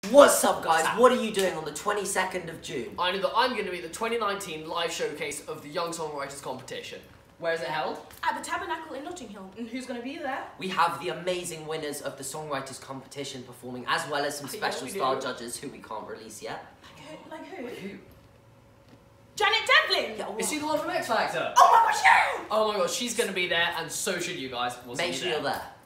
What's up, guys? What are you doing on the 22nd of June? I know that I'm going to be at the 2019 live showcase of the Young Songwriters competition. Where is it held? At the Tabernacle in Notting Hill. And who's going to be there? We have the amazing winners of the Songwriters competition performing, as well as some special star judges who we can't release yet. Like who? Who? Janet Devlin! Yeah, Is she the one from X Factor? Oh my gosh, yeah! Oh my gosh, she's going to be there, and so should you guys. We'll Make see sure you you're there.